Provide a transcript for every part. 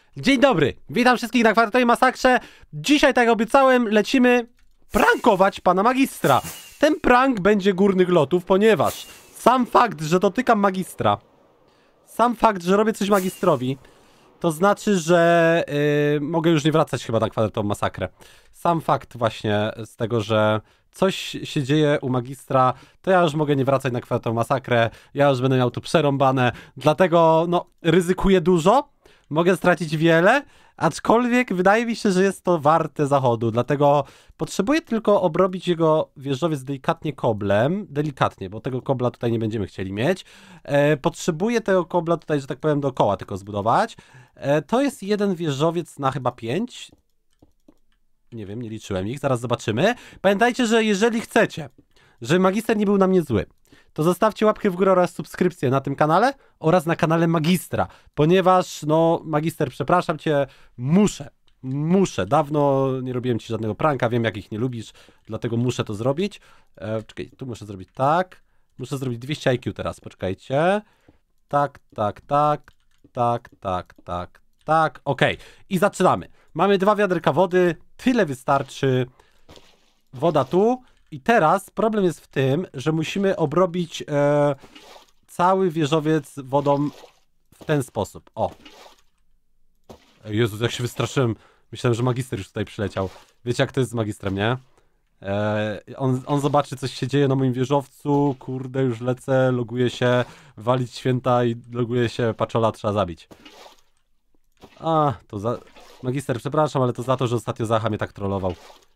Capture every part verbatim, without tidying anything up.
Dzień dobry, witam wszystkich na Kwadratowej Masakrze. Dzisiaj, tak jak obiecałem, lecimy prankować pana magistra. Ten prank będzie górnych lotów, ponieważ sam fakt, że dotykam magistra, sam fakt, że robię coś magistrowi, to znaczy, że yy, mogę już nie wracać chyba na Kwadratową Masakrę. Sam fakt właśnie z tego, że coś się dzieje u magistra, to ja już mogę nie wracać na Kwadratową Masakrę, ja już będę miał tu przerąbane, dlatego no ryzykuję dużo, mogę stracić wiele, aczkolwiek wydaje mi się, że jest to warte zachodu, dlatego potrzebuję tylko obrobić jego wieżowiec delikatnie koblem, delikatnie, bo tego kobla tutaj nie będziemy chcieli mieć. E, potrzebuję tego kobla tutaj, że tak powiem, dookoła tylko zbudować. E, to jest jeden wieżowiec na chyba pięć. Nie wiem, nie liczyłem ich, zaraz zobaczymy. Pamiętajcie, że jeżeli chcecie, żeby magister nie był na mnie zły, to zostawcie łapkę w górę oraz subskrypcję na tym kanale oraz na kanale magistra, ponieważ, no, magister, przepraszam cię, muszę, muszę, dawno nie robiłem ci żadnego pranka, wiem jak ich nie lubisz, dlatego muszę to zrobić. E, czekaj, tu muszę zrobić tak, muszę zrobić dwieście I Q teraz, poczekajcie. Tak, tak, tak, tak, tak, tak, tak, okej. Okay. I zaczynamy. Mamy dwa wiaderka wody, tyle wystarczy. Woda tu. I teraz problem jest w tym, że musimy obrobić e, cały wieżowiec wodą w ten sposób. O. Jezus, jak się wystraszyłem. Myślałem, że magister już tutaj przyleciał. Wiecie, jak to jest z magistrem, nie? E, on, on zobaczy, coś się dzieje na moim wieżowcu. Kurde, już lecę, loguję się, walić święta i loguję się, paczola trzeba zabić. A, to za... Magister, przepraszam, ale to za to, że ostatnio Zacha mnie tak trollował.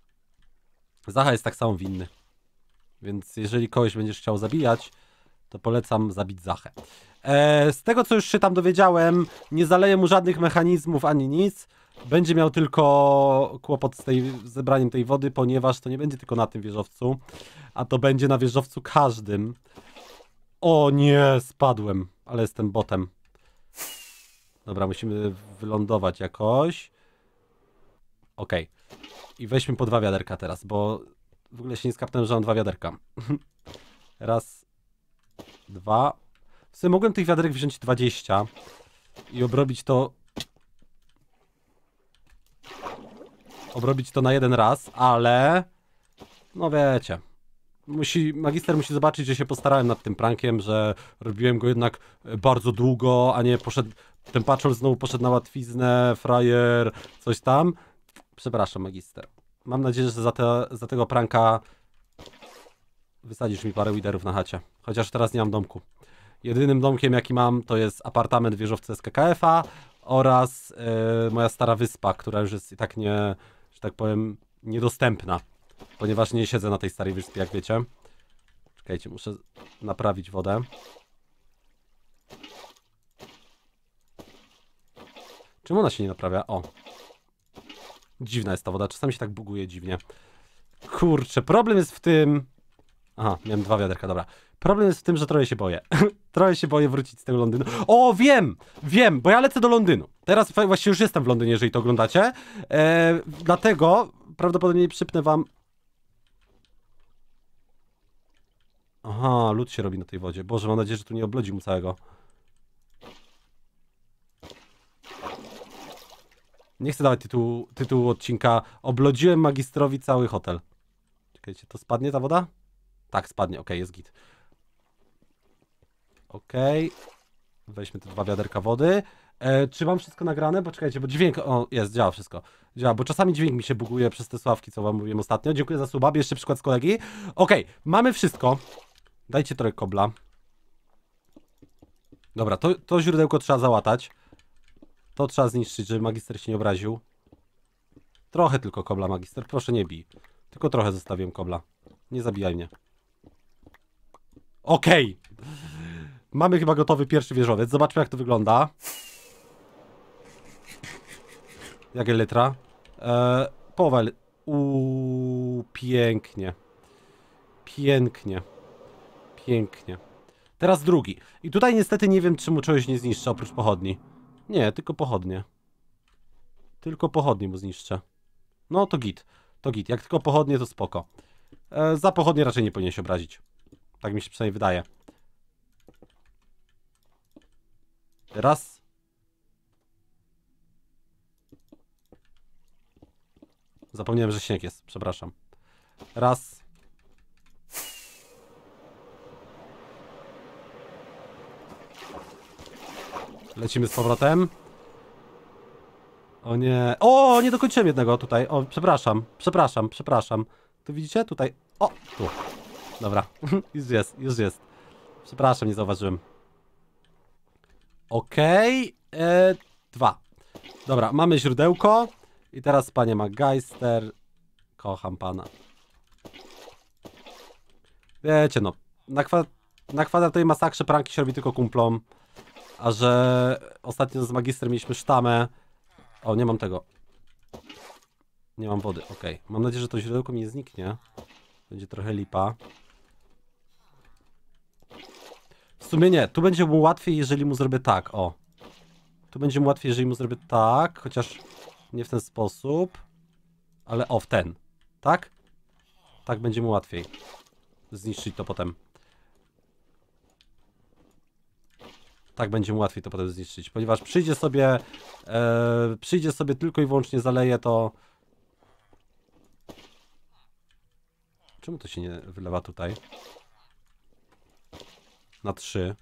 Zacha jest tak samo winny. Więc jeżeli kogoś będziesz chciał zabijać, to polecam zabić Zachę. E, z tego, co już się tam dowiedziałem, nie zaleję mu żadnych mechanizmów ani nic. Będzie miał tylko kłopot z tej, zebraniem tej wody, ponieważ to nie będzie tylko na tym wieżowcu, a to będzie na wieżowcu każdym. O nie, spadłem, ale jestem botem. Dobra, musimy wylądować jakoś. Okej. Okay. I weźmy po dwa wiaderka teraz, bo w ogóle się nie skapnąłem, że mam dwa wiaderka. Raz, dwa. W sumie mogłem tych wiaderek wziąć dwadzieścia i obrobić to... Obrobić to na jeden raz, ale... No wiecie. Musi, magister musi zobaczyć, że się postarałem nad tym prankiem, że robiłem go jednak bardzo długo, a nie poszedł... Ten paczol znowu poszedł na łatwiznę, frajer, coś tam. Przepraszam, magister. Mam nadzieję, że za, te, za tego pranka wysadzisz mi parę widerów na chacie. Chociaż teraz nie mam domku. Jedynym domkiem, jaki mam, to jest apartament wieżowcy S K K F a oraz yy, moja stara wyspa, która już jest i tak nie, że tak powiem, niedostępna. Ponieważ nie siedzę na tej starej wyspie, jak wiecie. Czekajcie, muszę naprawić wodę. Czemu ona się nie naprawia? O. Dziwna jest ta woda, czasami się tak buguje dziwnie. Kurczę, problem jest w tym... Aha, miałem dwa wiaderka, dobra. Problem jest w tym, że trochę się boję. Trochę się boję wrócić z tego Londynu. O, wiem! Wiem, bo ja lecę do Londynu. Teraz właściwie już jestem w Londynie, jeżeli to oglądacie. Eee, dlatego prawdopodobnie przypnę wam... Aha, lód się robi na tej wodzie. Boże, mam nadzieję, że tu nie oblodzi mu całego. Nie chcę dawać tytułu, tytułu odcinka. Oblodziłem magistrowi cały hotel. Czekajcie, to spadnie ta woda? Tak, spadnie, okej, okay, jest git. Okej. Okay. Weźmy te dwa wiaderka wody. E, czy mam wszystko nagrane? Bo czekajcie, bo dźwięk... O, jest, działa wszystko. Działa, bo czasami dźwięk mi się buguje przez te sławki, co wam mówiłem ostatnio. Dziękuję za suba, bierzcie przykład z kolegi. Okej, okay, mamy wszystko. Dajcie trochę kobla. Dobra, to, to źródełko trzeba załatać. To trzeba zniszczyć, żeby magister się nie obraził. Trochę tylko kobla, magister. Proszę nie bij. Tylko trochę zostawiłem kobla. Nie zabijaj mnie. Okej. Okay. Mamy chyba gotowy pierwszy wieżowiec. Zobaczmy, jak to wygląda. Jakie litra? Eee, połowa... Uuu, pięknie. Pięknie. Pięknie. Teraz drugi. I tutaj niestety nie wiem, czy mu czegoś nie zniszczę, oprócz pochodni. Nie, tylko pochodnie. Tylko pochodnie mu zniszczę. No to git. To git. Jak tylko pochodnie, to spoko. E, za pochodnie raczej nie powinien się obrazić. Tak mi się przynajmniej wydaje. Raz. Zapomniałem, że śnieg jest, przepraszam. Raz. Lecimy z powrotem. O nie. O, nie dokończyłem jednego tutaj. O, przepraszam, przepraszam, przepraszam. Tu widzicie? Tutaj. O, tu. Dobra, już jest, już jest. Przepraszam, nie zauważyłem. Okej. Okay. E, dwa. Dobra, mamy źródełko. I teraz, panie Magister. Kocham pana. Wiecie no, na, kwa na kwadratowej masakrze pranki się robi tylko kumplom. A że ostatnio z magistrem mieliśmy sztamę. O, nie mam tego. Nie mam wody, okej. Okay. Mam nadzieję, że to źródełko mi nie zniknie. Będzie trochę lipa. W sumie nie, tu będzie mu łatwiej, jeżeli mu zrobię tak, o. Tu będzie mu łatwiej, jeżeli mu zrobię tak, chociaż nie w ten sposób. Ale o, w ten. Tak? Tak będzie mu łatwiej zniszczyć to potem. Tak będzie mu łatwiej to potem zniszczyć, ponieważ przyjdzie sobie e, przyjdzie sobie tylko i wyłącznie zaleje to. Czemu to się nie wylewa tutaj? Na trzy.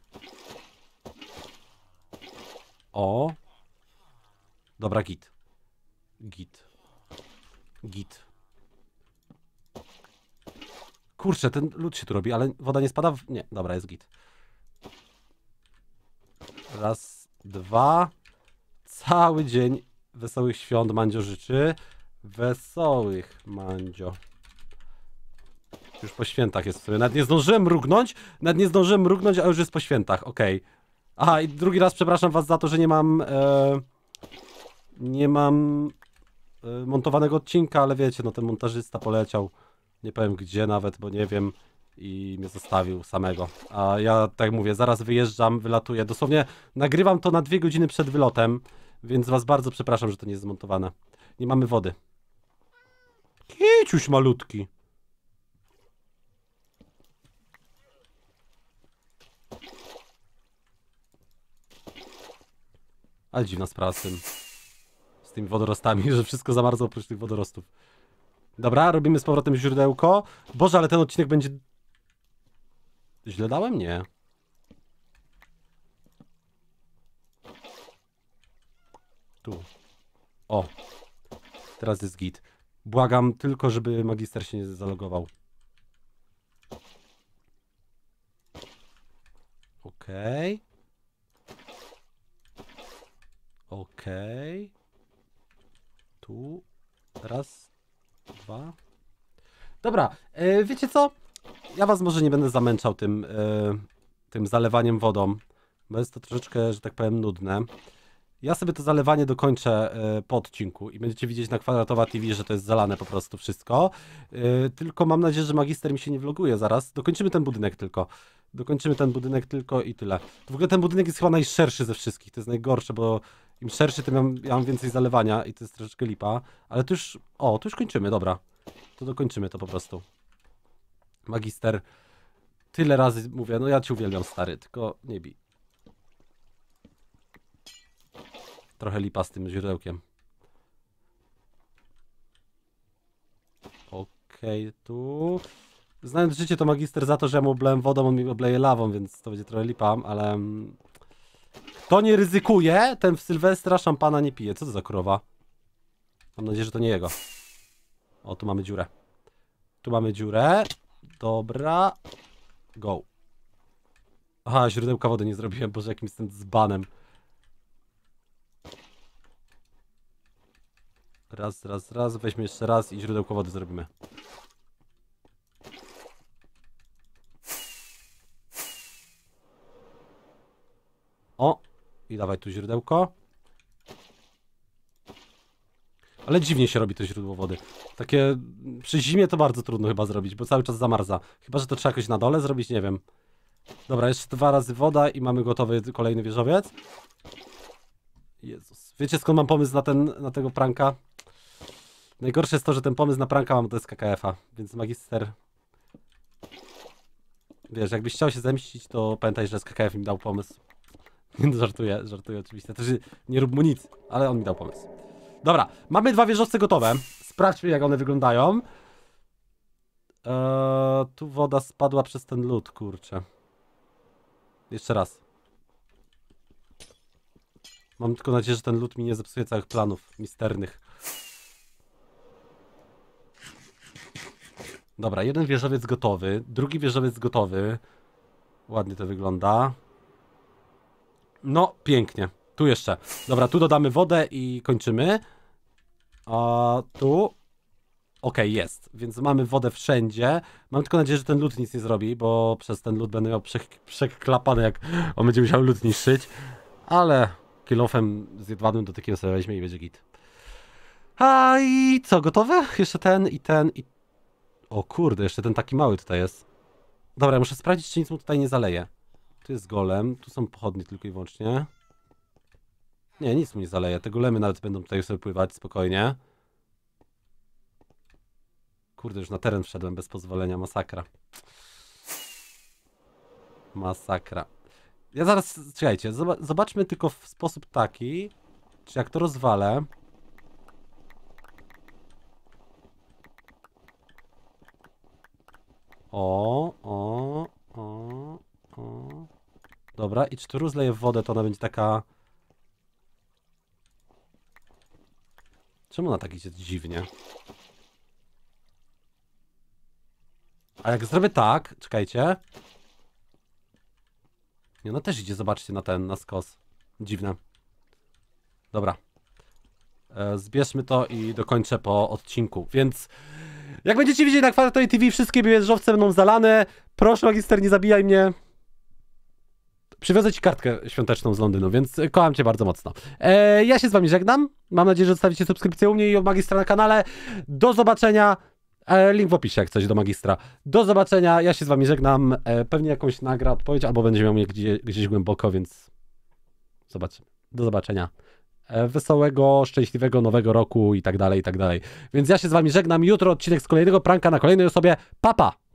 O. Dobra, git. Git. Git. Kurczę, ten lód się tu robi, ale woda nie spada w... Nie, dobra, jest git. Raz, dwa. Cały dzień wesołych świąt Mandzio życzy. Wesołych, Mandzio. Już po świętach jest w sumie. Nawet nie zdążyłem mrugnąć. Nawet nie zdążyłem mrugnąć, a już jest po świętach. Okej. Okay. Aha, i drugi raz przepraszam was za to, że nie mam... E, nie mam... E, montowanego odcinka, ale wiecie, no ten montażysta poleciał. Nie powiem gdzie nawet, bo nie wiem. I mnie zostawił samego. A ja, tak jak mówię, zaraz wyjeżdżam, wylatuję. Dosłownie nagrywam to na dwie godziny przed wylotem. Więc was bardzo przepraszam, że to nie jest zmontowane. Nie mamy wody. Kiciuś malutki. Ale dziwna sprawa z tym. Z tymi wodorostami, że wszystko zamarzło oprócz tych wodorostów. Dobra, robimy z powrotem źródełko. Boże, ale ten odcinek będzie... Źle dałem? Nie. Tu. O. Teraz jest git. Błagam tylko, żeby magister się nie zalogował. Okej. Okej. Tu. Raz. Dwa. Dobra, yy, wiecie co? Ja was może nie będę zamęczał tym, yy, tym zalewaniem wodą, bo jest to troszeczkę, że tak powiem, nudne. Ja sobie to zalewanie dokończę yy, po odcinku i będziecie widzieć na Kwadratowa T V, że to jest zalane po prostu wszystko. Yy, tylko mam nadzieję, że magister mi się nie vloguje zaraz. Dokończymy ten budynek tylko. Dokończymy ten budynek tylko i tyle. W ogóle ten budynek jest chyba najszerszy ze wszystkich. To jest najgorsze, bo im szerszy, tym ja mam, ja mam więcej zalewania i to jest troszeczkę lipa. Ale to już... O, to już kończymy, dobra. To dokończymy to po prostu. Magister, tyle razy mówię, no ja cię uwielbiam, stary, tylko nie bij. Trochę lipa z tym źródełkiem. Okej, okay, tu... Znając życie, to magister za to, że ja mu oblałem wodą, on mi obleje lawą, więc to będzie trochę lipa, ale... Kto nie ryzykuje, ten w Sylwestra szampana nie pije. Co to za krowa? Mam nadzieję, że to nie jego. O, tu mamy dziurę. Tu mamy dziurę. Dobra. Go. Aha, źródełka wody nie zrobiłem, boże, jakim jestem dzbanem. Raz, raz, raz. Weźmy jeszcze raz i źródełko wody zrobimy. O! I dawaj tu źródełko. Ale dziwnie się robi to źródło wody. Takie... Przy zimie to bardzo trudno chyba zrobić, bo cały czas zamarza. Chyba że to trzeba jakoś na dole zrobić, nie wiem. Dobra, jeszcze dwa razy woda i mamy gotowy kolejny wieżowiec. Jezus. Wiecie, skąd mam pomysł na, ten, na tego pranka? Najgorsze jest to, że ten pomysł na pranka mam to z K K F a, więc magister... Wiesz, jakbyś chciał się zemścić, to pamiętaj, że z K K F mi dał pomysł. Nie, żartuję, żartuję oczywiście. Też nie rób mu nic, ale on mi dał pomysł. Dobra, mamy dwa wieżowce gotowe. sprawdźmy, jak one wyglądają. Eee, tu woda spadła przez ten lód, kurczę. Jeszcze raz. Mam tylko nadzieję, że ten lód mi nie zepsuje całych planów misternych. Dobra, jeden wieżowiec gotowy, drugi wieżowiec gotowy. Ładnie to wygląda. No, pięknie. Tu jeszcze. Dobra, tu dodamy wodę i kończymy. A tu... Okej, okay, jest. Więc mamy wodę wszędzie. Mam tylko nadzieję, że ten lód nic nie zrobi, bo przez ten lód będę miał przeklapany, jak on będzie musiał lód niszczyć. Ale kilofem z jedwabnym dotykiem sobie weźmie i będzie git. A i co, gotowe? Jeszcze ten i ten i... O kurde, jeszcze ten taki mały tutaj jest. Dobra, muszę sprawdzić, czy nic mu tutaj nie zaleje. Tu jest golem, tu są pochodnie tylko i wyłącznie. Nie, nic mu nie zaleje. Te golemy nawet będą tutaj sobie pływać spokojnie. Kurde, już na teren wszedłem bez pozwolenia. Masakra. Masakra. Ja zaraz, czekajcie, zobaczmy tylko w sposób taki, czy jak to rozwalę. O, o, o, o. Dobra, i czy tu rozleję wodę, to ona będzie taka... Czemu ona tak idzie dziwnie? A jak zrobię tak, czekajcie. Nie, ona też idzie, zobaczcie, na ten, na skos. Dziwne. Dobra. E, zbierzmy to i dokończę po odcinku, więc... Jak będziecie widzieli na Kwartoj T V, wszystkie wieżowce będą zalane. Proszę, magister, nie zabijaj mnie. Przywiozę ci kartkę świąteczną z Londynu, więc kocham cię bardzo mocno. E, ja się z wami żegnam. Mam nadzieję, że zostawicie subskrypcję u mnie i u magistra na kanale. Do zobaczenia. E, link w opisie, jak coś do magistra. Do zobaczenia. Ja się z wami żegnam. E, pewnie jakąś nagra odpowiedź, albo będzie miał mnie gdzieś, gdzieś głęboko, więc zobaczymy. Do zobaczenia. E, wesołego, szczęśliwego nowego roku i tak dalej, i tak dalej. Więc ja się z wami żegnam. Jutro odcinek z kolejnego pranka na kolejnej osobie. Pa, pa!